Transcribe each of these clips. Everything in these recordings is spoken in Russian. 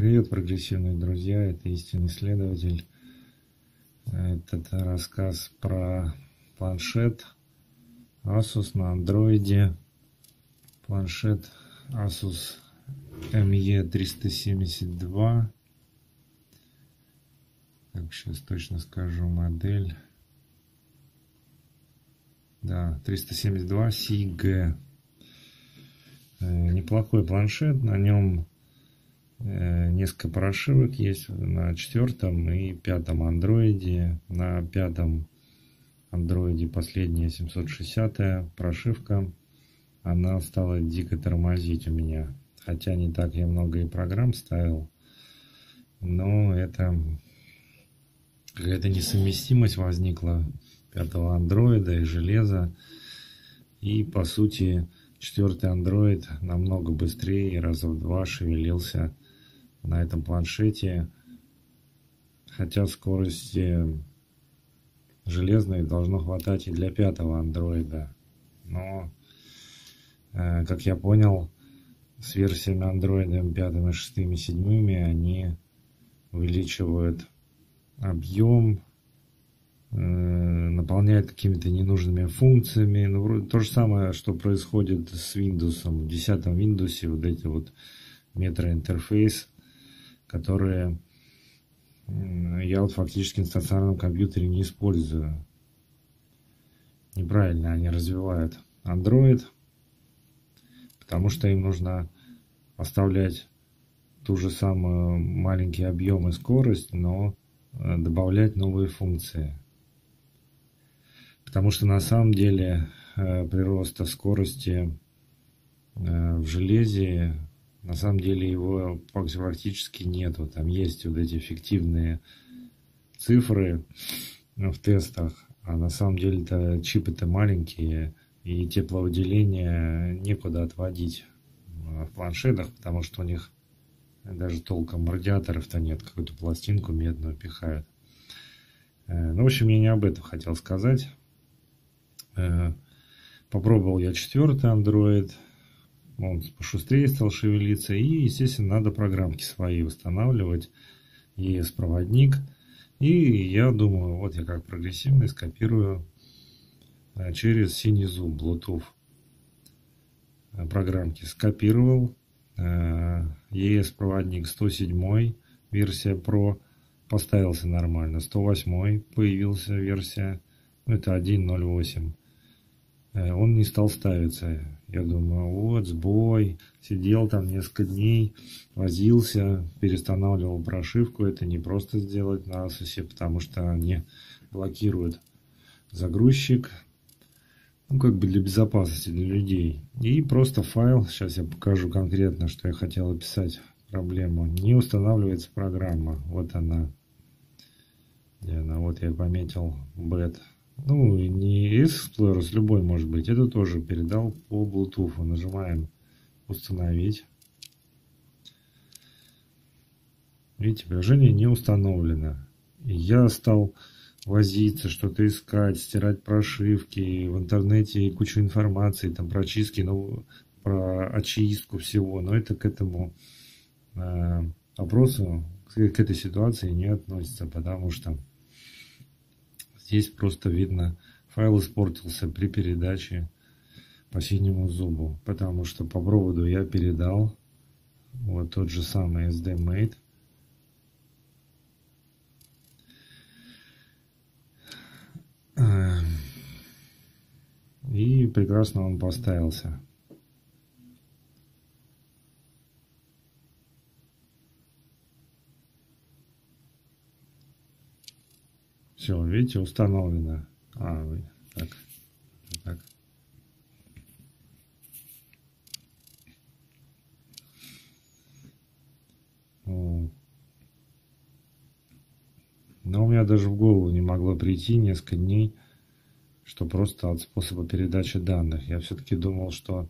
Привет, прогрессивные друзья, это истинный исследователь. Этот рассказ про планшет Asus на андроиде. Планшет Asus ME372. Так, сейчас точно скажу модель. Да, 372 CG. Неплохой планшет, на нем несколько прошивок есть на 4-м и 5-м андроиде. На 5-м андроиде последняя 760-я прошивка. Она стала дико тормозить у меня. Хотя не так я много и программ ставил. Но это какая-то несовместимость возникла 5-го андроида и железа. И по сути 4-й андроид намного быстрее, раза в 2 шевелился на этом планшете, хотя скорости железной должно хватать и для 5-го андроида. Но, как я понял, с версиями андроида 5, 6 и 7 они увеличивают объем, наполняют какими-то ненужными функциями. Ну, то же самое, что происходит с Windows. В 10-м Windows вот эти вот метроинтерфейс, которые я вот фактически на стационарном компьютере не использую. Неправильно они развивают Android, потому что им нужно оставлять ту же самую маленький объем и скорость, но добавлять новые функции. Потому что на самом деле прироста скорости в железе, на самом деле его практически нету. Там есть вот эти фиктивные цифры в тестах, а на самом деле-то чипы-то маленькие, и тепловыделение некуда отводить в планшетах, потому что у них даже толком радиаторов-то нет, какую-то пластинку медную пихают. Ну, в общем, я не об этом хотел сказать. Попробовал я 4-й Android, он пошустрее стал шевелиться, и, естественно, надо программки свои устанавливать, ES-проводник, и я думаю, вот я как прогрессивный скопирую через синий зуб Bluetooth программки. Скопировал, ES-проводник 107, версия Pro, поставился нормально, 108 появился версия, это 1.08. Он не стал ставиться. Я думаю, вот сбой. Сидел там несколько дней, возился, перестанавливал прошивку. Это не просто сделать на Asus, потому что они блокируют загрузчик. Ну, как бы для безопасности, для людей. И просто файл, сейчас я покажу конкретно, что я хотел описать проблему. Не устанавливается программа. Вот она. Где она? Вот я пометил beta. Ну, и не Explorer, любой может быть. Это тоже передал по Bluetooth. Нажимаем установить. Видите, приложение не установлено. И я стал возиться, что-то искать, стирать прошивки. В интернете кучу информации, там про чистки, ну, про очистку всего. Но это к этому вопросу, к этой ситуации не относится, потому что здесь просто видно, файл испортился при передаче по синему зубу, потому что по проводу я передал вот тот же самый SDMate. И прекрасно он поставился. Все, видите, установлено. Так. Вот. Но у меня даже в голову не могло прийти несколько дней, что просто от способа передачи данных. Я все-таки думал, что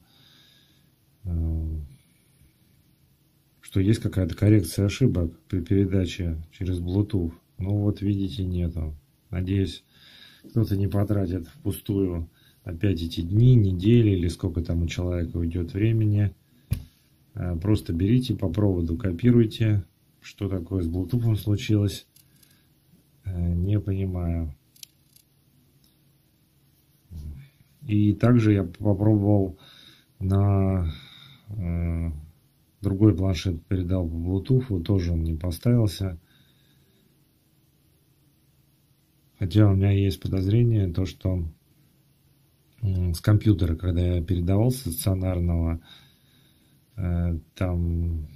есть какая-то коррекция ошибок при передаче через Bluetooth. Ну вот, видите, нету. Надеюсь, кто-то не потратит впустую опять эти дни, недели или сколько там у человека уйдет времени. Просто берите по проводу, копируйте что такое с Bluetooth случилось, не понимаю. И также я попробовал на другой планшет, передал по Bluetooth, тоже он не поставился. Хотя у меня есть подозрение, то что с компьютера, когда я передавал стационарного, там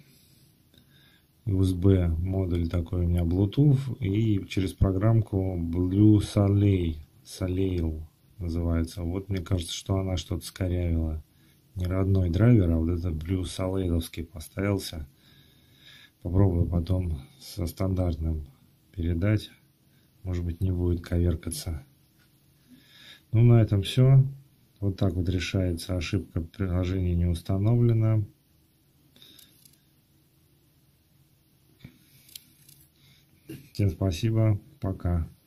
USB модуль такой у меня Bluetooth, и через программку Blue Soleil называется. Вот мне кажется, что она что-то скорявила. Не родной драйвер, а вот этот Blue Soleil'овский поставился. Попробую потом со стандартным передать. Может быть, не будет коверкаться. Ну, на этом все. Вот так вот решается ошибка: приложение не установлено. Всем спасибо. Пока.